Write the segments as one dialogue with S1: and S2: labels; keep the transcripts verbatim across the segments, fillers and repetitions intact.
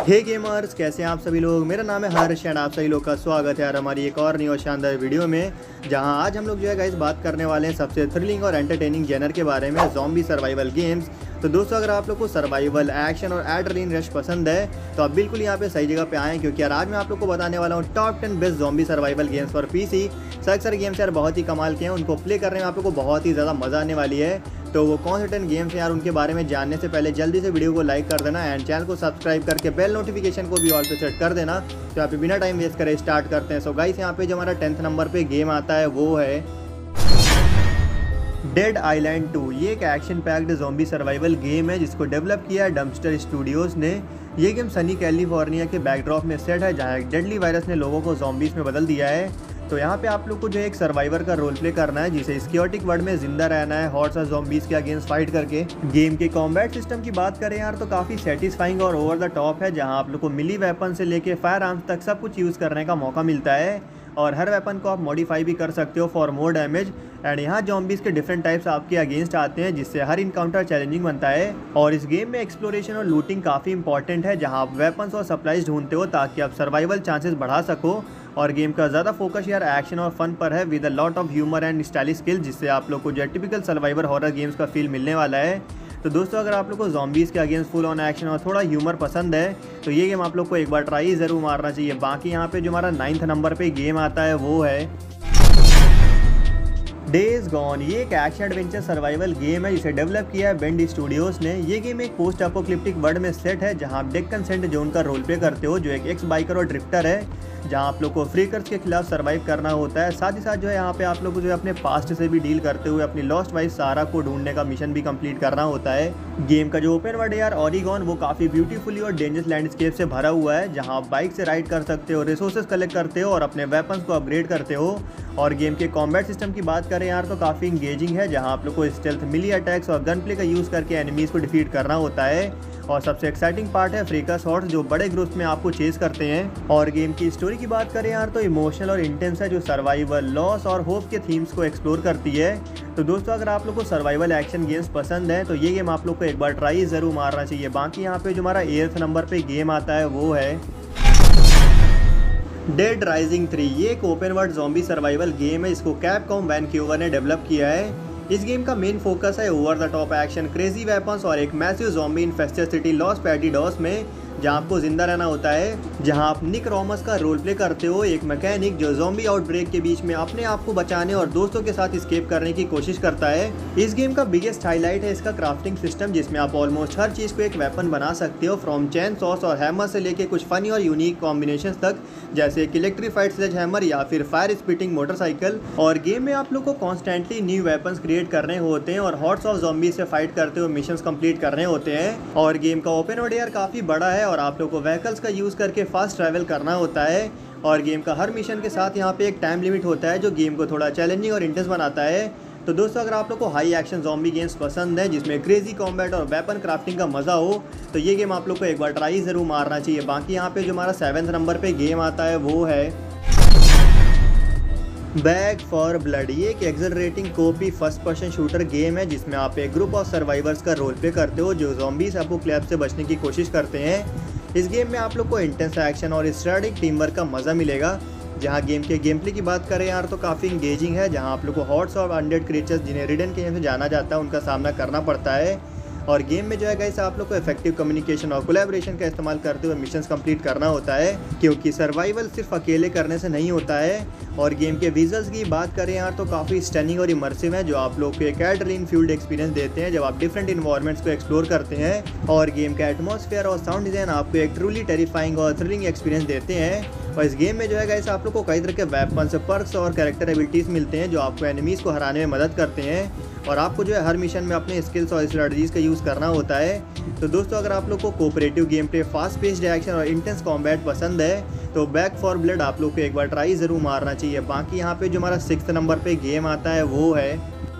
S1: हे gamers, कैसे हैं आप सभी लोग। मेरा नाम है हर्ष एंड आप सभी लोग का स्वागत है यार हमारी एक और नई और शानदार वीडियो में, जहां आज हम लोग जो है गाइस बात करने वाले हैं सबसे थ्रिलिंग और एंटरटेनिंग जेनर के बारे में, ज़ॉम्बी सर्वाइवल गेम्स। तो दोस्तों, अगर आप लोग को सर्वाइवल, एक्शन और एड्रेनलिन रश पसंद है तो आप बिल्कुल यहाँ पे सही जगह पे आए, क्योंकि यार आज मैं आप लोग को बताने वाला हूँ top ten best zombie survival games for PC. सारे सारे गेम्स यार बहुत ही कमाल के हैं, उनको प्ले करने में आप लोग को बहुत ही ज़्यादा मज़ा आने वाली है। तो वो कौन से टेन गेम्स हैं यार, उनके बारे में जानने से पहले जल्दी से वीडियो को लाइक कर देना एंड चैनल को सब्सक्राइब करके बेल नोटिफिकेशन को भी ऑल पे सेट कर देना। तो यहाँ पे बिना टाइम वेस्ट करे स्टार्ट करते हैं। सो गाइस, यहाँ पे जो हमारा टेंथ नंबर पे गेम आता है वो है डेड आइलैंड टू। ये एक action packed zombie survival game है जिसको डेवलप किया है डम्पस्टर स्टूडियोज़ ने। ये गेम सनी कैलिफोर्निया के बैकड्रॉप में सेट है, जहाँ एक डेडली वायरस ने लोगों को ज़ॉम्बीज़ में बदल दिया है। तो यहाँ पे आप लोग को जो एक सर्वाइवर का रोल प्ले करना है, जिसे सिक्योरिटिक वर्ल्ड में जिंदा रहना है हॉट्स और ज़ॉम्बीज़ के अगेंस्ट फाइट करके। गेम के कॉम्बैट सिस्टम की बात करें यार तो काफ़ी सेटिस्फाइंग और ओवर द टॉप है, जहाँ आप लोग को मिली वेपन से लेके फायर आर्म्स तक सब कुछ यूज़ करने का मौका मिलता है और हर वेपन को आप मॉडिफाई भी कर सकते हो फॉर मोर डैमेज। एंड यहाँ ज़ॉम्बीज़ के डिफरेंट टाइप्स आपके अगेंस्ट आते हैं, जिससे हर इनकाउंटर चैलेंजिंग बनता है। और इस गेम में एक्सप्लोरेशन और लूटिंग काफ़ी इंपॉर्टेंट है, जहाँ आप वेपन्स और सप्लाईज ढूंढते हो ताकि आप सर्वाइवल चांसेस बढ़ा सको। और गेम का ज़्यादा फोकस यार एक्शन और फन पर है, with a lot of humour and stylish skill, जिससे आप लोग को जो टिपिकल सर्वाइवर हॉरर गेम्स का फील मिलने वाला है। तो दोस्तों, अगर आप लोग को ज़ॉम्बीज़ के अगेंस्ट फुल ऑन एक्शन और थोड़ा ह्यूमर पसंद है तो ये गेम आप लोग को एक बार ट्राई ज़रूर मारना चाहिए। बाकी यहाँ पे जो हमारा नाइन्थ नंबर पे गेम आता है वो है डेज गॉन। ये एक एक्शन एडवेंचर सर्वाइवल गेम है जिसे डेवलप किया है बेंड स्टूडियोज़ ने। ये गेम एक पोस्ट अपोक्लिप्टिक वर्ल्ड में सेट है, जहाँ आप डेक्कन सेंट जोन का रोल प्ले करते हो, जो एक एक्स बाइकर और ड्रिफ्टर है, जहाँ आप लोग को फ्रीकर्स के खिलाफ सर्वाइव करना होता है। साथ ही साथ जो है यहाँ पे आप लोग को जो है अपने पास्ट से भी डील करते हुए अपनी लॉस्ट वाइफ सारा को ढूंढने का मिशन भी कंप्लीट करना होता है। गेम का जो ओपन वर्ल्ड है यार ओरिगॉन, वो काफ़ी ब्यूटीफुली और डेंजरस लैंडस्केप से भरा हुआ है, जहाँ आप बाइक से राइड कर सकते हो, रिसोर्सेज कलेक्ट करते हो और अपने वेपन्स को अपग्रेड करते हो। और गेम के कॉम्बैट सिस्टम की बात करें यार तो काफ़ी इंगेजिंग है, जहाँ आप लोग को स्टेल्थ, मिली अटैक्स और गन प्ले का यूज़ करके एनिमीज़ को डिफीट करना होता है। और सबसे एक्साइटिंग पार्ट है फ्रीकर्स हॉर्स, जो बड़े ग्रुप्स में आपको चेस करते हैं। और गेम की स्टोरी की बात करें यार तो इमोशनल और इंटेंस है, जो सर्वाइवल, लॉस और होप के थीम्स को एक्सप्लोर करती है। तो दोस्तों, अगर आप लोग को सर्वाइवल एक्शन गेम्स पसंद है तो ये गेम आप लोग को एक बार ट्राई ज़रूर मारना चाहिए। बाकी यहाँ पे जो हमारा एट्थ नंबर पे गेम आता है वो है डेड राइजिंग थ्री। ये एक open world zombie survival game है, इसको कैपकॉम वैनक्यूवर ने डेवलप किया है। इस गेम का मेन फोकस है over the top action, crazy weapons और एक massive zombie infested city Los Perdidos में, जहाँ आपको जिंदा रहना होता है। जहाँ आप निक रॉमस का रोल प्ले करते हो, एक मैकेनिक जो ज़ॉम्बी आउटब्रेक के बीच में अपने आप को बचाने और दोस्तों के साथ स्केप करने की कोशिश करता है। इस गेम का बिगेस्ट हाईलाइट है इसका क्राफ्टिंग सिस्टम, जिसमें आप ऑलमोस्ट हर चीज़ को एक वेपन बना सकते हो, फ्रॉम चैन सॉस और हैमर से लेके कुछ फनी और यूनिक कॉम्बिनेशन तक, जैसे एक इलेक्ट्रीफाइड स्लेज हैमर या फिर फायर स्पिटिंग मोटरसाइकिल। और गेम में आप लोग को कॉन्स्टेंटली न्यू वेपन्स क्रिएट करने होते हैं और हॉट्स ऑफ ज़ॉम्बी से फाइट करते हुए मिशंस कंप्लीट करने होते हैं। और गेम का ओपन वर्ल्ड यार काफ़ी बड़ा है और आप लोग को व्हीकल्स का यूज़ करके फास्ट ट्रैवल करना होता है। और गेम का हर मिशन के साथ यहाँ पे एक टाइम लिमिट होता है, जो गेम को थोड़ा चैलेंजिंग और इंटेंस बनाता है। तो दोस्तों, अगर आप लोग को हाई एक्शन ज़ॉम्बी गेम्स पसंद है जिसमें क्रेजी कॉम्बैट और वेपन क्राफ्टिंग का मज़ा हो, तो ये गेम आप लोग को एक बार ट्राई ज़रूर मारना चाहिए। बाकी यहाँ पे जो हमारा सेवन्थ नंबर पे गेम आता है वो है बैक फॉर ब्लड। ये एक accelerating co-op first person shooter game है, जिसमें आप एक ग्रुप ऑफ सर्वाइवर्स का रोल प्ले करते हो, जो ज़ॉम्बीज़ अपोकैलिप्स से बचने की कोशिश करते हैं। इस गेम में आप लोग को इंटेंस एक्शन और स्ट्रैटेजिक टीम वर्क का मज़ा मिलेगा। जहाँ गेम के गेम प्ले की बात करें यार तो काफ़ी इंगेजिंग है, जहाँ आप लोग को हॉट्स और अनडेड क्रिएचर्स, जिन्हें रिडन के नाम से जाना जाता है, उनका सामना करना पड़ता है। और गेम में जो है गाइस आप लोग को इफेक्टिव कम्युनिकेशन और कोलैबोरेशन का इस्तेमाल करते हुए मिशंस कंप्लीट करना होता है, क्योंकि सर्वाइवल सिर्फ अकेले करने से नहीं होता है। और गेम के विजुअल्स की बात करें यार तो काफ़ी स्टनिंग और इमर्सिव है, जो आप लोग को एक एड्रेनलिन फ्यूल्ड एक्सपीरियंस देते हैं जब आप डिफरेंट इन्वायरमेंट्स को एक्सप्लोर करते हैं। और गेम का एटमॉस्फेयर और साउंड डिज़ाइन आपको एक ट्रूली टेरिफाइंग और थ्रिलिंग एक्सपीरियंस देते हैं। और इस गेम में जो है गाइस आप लोग को कई तरह के वेपन्स, पर्क्स और कैरेक्टर एबिलिटीज़ मिलते हैं, जो आपको एनिमीज़ को हराने में मदद करते हैं। और आपको जो है हर मिशन में अपने स्किल्स और स्ट्रेटजीज़ का यूज़ करना होता है। तो दोस्तों, अगर आप लोग को cooperative game play, fast paced action और इंटेंस कॉम्बैट पसंद है तो बैक फॉर ब्लड आप लोग को एक बार ट्राई ज़रूर मारना चाहिए। बाकी यहाँ पे जो हमारा सिक्स्थ नंबर पे गेम आता है वो है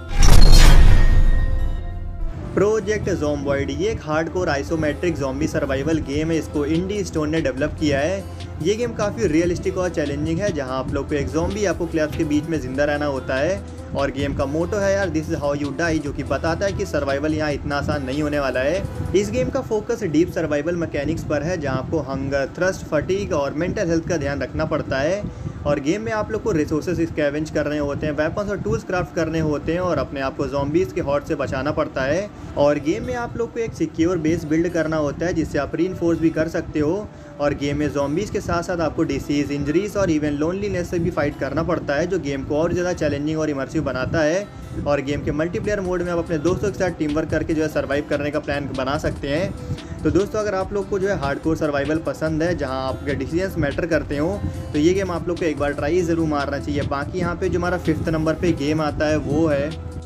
S1: प्रोजेक्ट ज़ॉम्बॉइड। ये एक hardcore isometric zombie survival game है, इसको इंडी स्टोन ने डेवलप किया है। ये गेम काफ़ी रियलिस्टिक और चैलेंजिंग है, जहाँ आप लोग को एक ज़ॉम्बी अपोकैलिप्स के बीच में ज़िंदा रहना होता है। और गेम का मोटो है यार this is how you die, जो कि बताता है कि सर्वाइवल यहाँ इतना आसान नहीं होने वाला है। इस गेम का फोकस डीप सर्वाइवल मैकेनिक्स पर है, जहाँ आपको हंगर, थ्रस्ट, फटीग और मेंटल हेल्थ का ध्यान रखना पड़ता है। और गेम में आप लोग को रिसोर्सेज स्कैवेंज करने होते हैं, वेपन्स और टूल्स क्राफ्ट करने होते हैं और अपने आप को ज़ॉम्बीज़ के हॉट से बचाना पड़ता है। और गेम में आप लोग को एक सिक्योर बेस बिल्ड करना होता है जिससे आप रीइंफोर्स भी कर सकते हो। और गेम में ज़ॉम्बीज़ के साथ साथ आपको डिसीज़, इंजरीज और इवन लोनलीनेस से भी फाइट करना पड़ता है, जो गेम को और ज़्यादा चैलेंजिंग और इमर्सिव बनाता है। और गेम के मल्टीप्लेयर मोड में आप अपने दोस्तों के साथ टीम वर्क करके जो है सर्वाइव करने का प्लान बना सकते हैं। तो दोस्तों अगर आप लोग को जो है हार्डकोर सर्वाइवल पसंद है, जहां आपके डिसीजंस मैटर करते हो, तो ये गेम आप लोग को एक बार ट्राई ज़रूर मारना चाहिए। बाकी यहाँ पे जो हमारा फिफ्थ नंबर पे गेम आता है वो है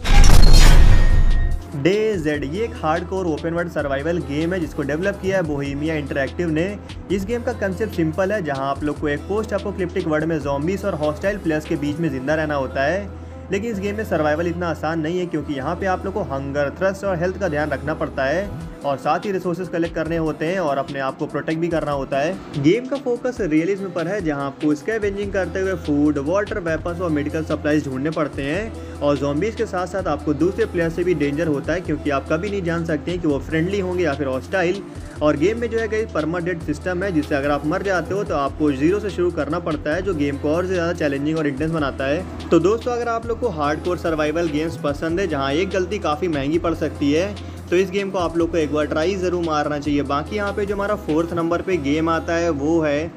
S1: डेजेड। ये एक hardcore open world survival game है जिसको डेवलप किया है बोहेमिया इंटरैक्टिव ने। इस गेम का कंसेप्ट सिंपल है, जहां आप लोग को एक पोस्ट अपोकलिप्टिक वर्ल्ड में ज़ॉम्बीज और हॉस्टाइल प्लेयर्स के बीच में जिंदा रहना होता है। लेकिन इस गेम में सर्वाइवल इतना आसान नहीं है, क्योंकि यहाँ पे आप लोग को हंगर, थ्रस्ट और हेल्थ का ध्यान रखना पड़ता है और साथ ही रिसोर्सेज कलेक्ट करने होते हैं और अपने आप को प्रोटेक्ट भी करना होता है। गेम का फोकस रियलिज्म पर है, जहाँ आपको स्कैवेंजिंग करते हुए फूड, वाटर, वेपन्स और मेडिकल सप्लाईज ढूंढने पड़ते हैं। और ज़ॉम्बीज के साथ साथ आपको दूसरे प्लेयर से भी डेंजर होता है, क्योंकि आप कभी नहीं जान सकते हैं कि वो फ्रेंडली होंगे या फिर हॉस्टाइल। और गेम में जो है कई परमाडेंट सिस्टम है, जिससे अगर आप मर जाते हो तो आपको जीरो से शुरू करना पड़ता है, जो गेम को और ज़्यादा चैलेंजिंग और इंटेंस बनाता है। तो दोस्तों अगर आप लोग को हार्डकोर सर्वाइवल गेम्स पसंद है, जहाँ एक गलती काफ़ी महंगी पड़ सकती है, तो इस गेम को आप लोग को एक बार ट्राई ज़रूर मारना चाहिए। बाकी यहाँ पे जो हमारा फोर्थ नंबर पे गेम आता है वो है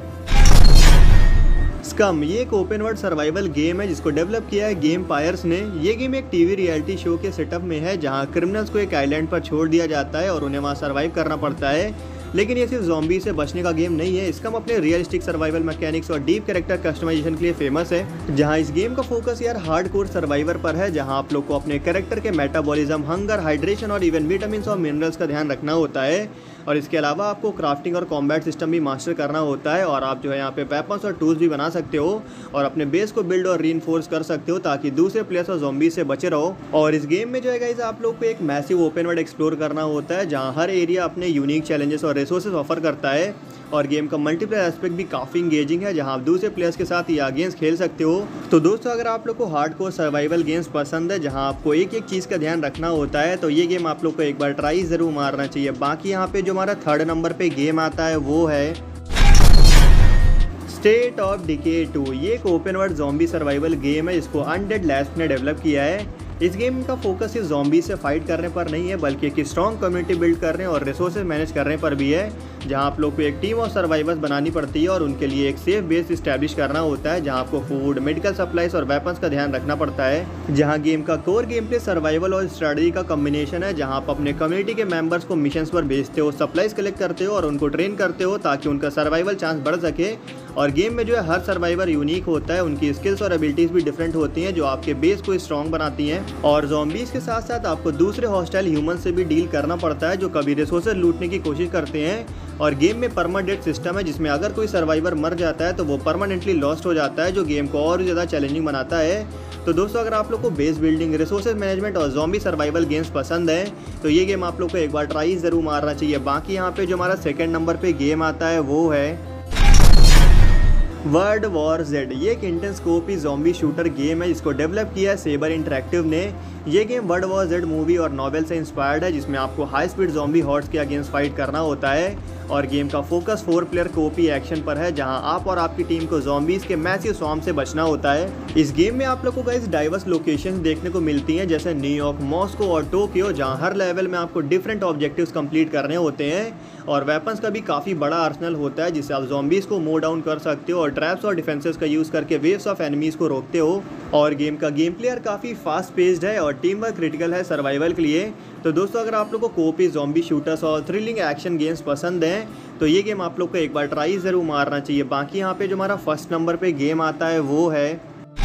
S1: स्कम। ये एक ओपन वर्ल्ड सर्वाइवल गेम है जिसको डेवलप किया है गेम पायर्स ने। ये गेम एक टीवी रियलिटी शो के सेटअप में है, जहाँ क्रिमिनल्स को एक आइलैंड पर छोड़ दिया जाता है और उन्हें वहाँ सर्वाइव करना पड़ता है। लेकिन ये सिर्फ ज़ॉम्बी से बचने का गेम नहीं है, इसका अपने रियलिस्टिक सर्वाइवल मैकेनिक्स और डीप कैरेक्टर कस्टमाइजेशन के लिए फेमस है। जहां इस गेम का फोकस यार हार्डकोर सर्वाइवर पर है, जहां आप लोग को अपने कैरेक्टर के मेटाबॉलिज्म, हंगर, हाइड्रेशन और इवन विटामिन और मिनरल्स का ध्यान रखना होता है। और इसके अलावा आपको क्राफ्टिंग और कॉम्बैट सिस्टम भी मास्टर करना होता है। और आप जो है यहाँ पे वेपन्स और टूल्स भी बना सकते हो और अपने बेस को बिल्ड और रीइंफोर्स कर सकते हो, ताकि दूसरे प्लेयर्स और ज़ॉम्बी से बचे रहो। और इस गेम में जो है गाइस आप लोग को एक मैसिव ओपन वर्ल्ड एक्सप्लोर करना होता है, जहाँ हर एरिया अपने यूनिक चैलेंजेस और रिसोर्सेज ऑफर करता है। और गेम का मल्टीप्लेयर एस्पेक्ट भी काफ़ी इंगेजिंग है, जहां आप दूसरे प्लेयर्स के साथ ये गेम्स खेल सकते हो। तो दोस्तों अगर आप लोग को हार्डकोर सर्वाइवल गेम्स पसंद है, जहां आपको एक एक चीज़ का ध्यान रखना होता है, तो ये गेम आप लोग को एक बार ट्राई ज़रूर मारना चाहिए। बाकी यहाँ पे जो हमारा थर्ड नंबर पे गेम आता है वो है स्टेट ऑफ डिके टू। ये एक open world zombie survival game है जिसको अनडेड लैब्स ने डेवलप किया है। इस गेम का फोकस सिर्फ ज़ॉम्बी से फाइट करने पर नहीं है, बल्कि एक स्ट्रॉन्ग कम्युनिटी बिल्ड करने और रिसोर्सेज मैनेज करने पर भी है, जहां आप लोग को एक टीम और सर्वाइवर्स बनानी पड़ती है और उनके लिए एक सेफ बेस इस्टेब्लिश करना होता है, जहां आपको फूड, मेडिकल सप्लाईज और वेपन्स का ध्यान रखना पड़ता है। जहां गेम का कोर गेम प्ले सर्वाइवल और स्ट्रेटजी का कॉम्बिनेशन है, जहां आप अपने कम्युनिटी के मेंबर्स को मिशंस पर भेजते हो, सप्लाईज कलेक्ट करते हो और उनको ट्रेन करते हो, ताकि उनका सर्वाइवल चांस बढ़ सके। और गेम में जो है हर सर्वाइवर यूनिक होता है, उनकी स्किल्स और एबिलिटीज़ भी डिफरेंट होती हैं, जो आपके बेस को स्ट्रॉन्ग बनाती हैं। और ज़ॉम्बीज़ के साथ साथ आपको दूसरे हॉस्टाइल ह्यूमन से भी डील करना पड़ता है, जो कभी रिसोर्सेज लूटने की कोशिश करते हैं। और गेम में परमानेंट सिस्टम है, जिसमें अगर कोई सर्वाइवर मर जाता है तो वो परमानेंटली लॉस्ट हो जाता है, जो गेम को और ज़्यादा चैलेंजिंग बनाता है। तो दोस्तों अगर आप लोग को बेस बिल्डिंग, रिसोर्सेज मैनेजमेंट और ज़ॉम्बी सर्वाइवल गेम्स पसंद है, तो ये गेम आप लोग को एक बार ट्राई ज़रूर मारना चाहिए। बाकी यहाँ पे जो हमारा सेकेंड नंबर पे गेम आता है वो है वर्ल्ड वॉर जेड। ये एक intense co-op zombie shooter game है जिसको डेवलप किया है सेबर इंटरैक्टिव ने। ये game world war Z movie और नॉवेल से इंस्पायर्ड है, जिसमें आपको हाई स्पीड ज़ॉम्बी हॉर्ड्स के अगेंस्ट फाइट करना होता है। और गेम का focus four player co-op action पर है, जहां आप और आपकी टीम को ज़ॉम्बीज़ के मैसिव स्वॉर्म से बचना होता है। इस गेम में आप लोग को गाइस डाइवर्स लोकेशंस देखने को मिलती हैं, जैसे न्यूयॉर्क, मॉस्को और टोक्यो, जहां हर लेवल में आपको डिफरेंट ऑब्जेक्टिव्स कंप्लीट करने होते हैं। और वेपन्स का भी काफ़ी बड़ा आर्सेनल होता है, जिससे आप ज़ॉम्बीज़ को मो डाउन कर सकते हो और ट्रैप्स और डिफेंसेस का यूज़ करके वेव्स ऑफ एनिमीज़ को रोकते हो। और गेम का गेम प्लेयर काफ़ी फास्ट पेस्ड है और टीम वर्क क्रिटिकल है सर्वाइवल के लिए। तो दोस्तों अगर आप लोग को कोपी ज़ॉम्बी शूटर्स और थ्रिलिंग एक्शन गेम्स पसंद हैं, तो ये गेम आप लोग को एक बार ट्राई ज़रूर मारना चाहिए। बाकी यहाँ पे जो हमारा फर्स्ट नंबर पे गेम आता है वो है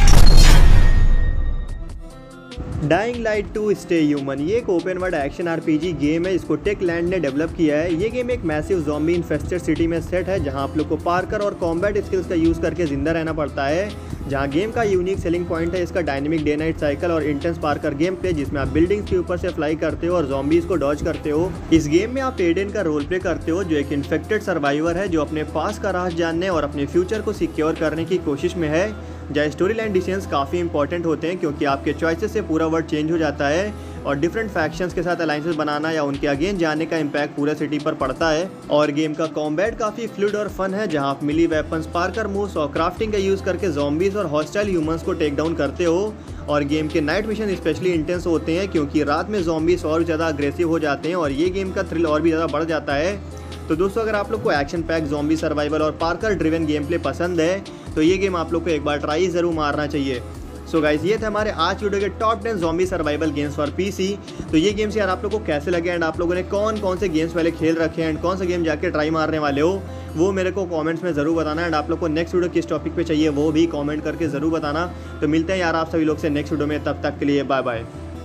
S1: dying light two stay human. ये एक open world action RPG game है जिसको टेकलैंड ने डेवलप किया है। ये गेम एक मैसिव ज़ॉम्बी इन्फेस्टेड सिटी में सेट है, जहां आप लोग को पार्कर और कॉम्बैट स्किल्स का यूज़ करके ज़िंदा रहना पड़ता है। जहाँ गेम का यूनिक सेलिंग पॉइंट है इसका डायनेमिक डे नाइट साइकिल और इंटेंस पार्कर गेम प्ले, जिसमें आप बिल्डिंग्स के ऊपर से फ्लाई करते हो और ज़ॉम्बीज को डॉज करते हो। इस गेम में आप एडेन का रोल प्ले करते हो जो एक इन्फेक्टेड सर्वाइवर है जो अपने पास का राज जानने और अपने फ्यूचर को सिक्योर करने की कोशिश में है। जहाँ स्टोरी लाइन डिसीजंस काफ़ी इंपॉर्टेंट होते हैं क्योंकि आपके चॉइसेस से पूरा वर्ल्ड चेंज हो जाता है और डिफरेंट फैक्शंस के साथ अलायंसेस बनाना या उनके अगेंस्ट जाने का इम्पैक्ट पूरे सिटी पर पड़ता है। और गेम का कॉम्बैट काफ़ी फ्लूइड और फन है जहाँ आप मिली वेपन्स, पार्कर मूव्स और क्राफ्टिंग का यूज़ करके ज़ॉम्बीज और हॉस्टाइल ह्यूमंस को टेक डाउन करते हो। और गेम के नाइट मिशन स्पेशली इंटेंस होते हैं क्योंकि रात में ज़ॉम्बीज और ज़्यादा अग्रेसिव हो जाते हैं और ये गेम का थ्रिल और भी ज़्यादा बढ़ जाता है। तो दोस्तों, अगर आप लोग को एक्शन पैक ज़ॉम्बी सर्वाइवल और पार्कर ड्रिवन गेम प्ले पसंद है तो ये गेम आप लोग को एक बार ट्राई ज़रूर मारना चाहिए। सो गाइस, ये थे हमारे आज वीडियो के top ten zombie survival games for PC. तो ये गेम्स यार आप लोग को कैसे लगे एंड आप लोगों ने कौन कौन से गेम्स पहले खेल रखे हैं एंड कौन सा गेम जाके ट्राई मारने वाले हो वो मेरे को कमेंट्स में ज़रूर बताना। एंड आप लोग को नेक्स्ट वीडियो किस टॉपिक पे चाहिए वो भी कमेंट करके ज़रूर बताना। तो मिलते हैं यार आप सभी लोग से नेक्स्ट वीडियो में, तब तक के लिए बाय बाय।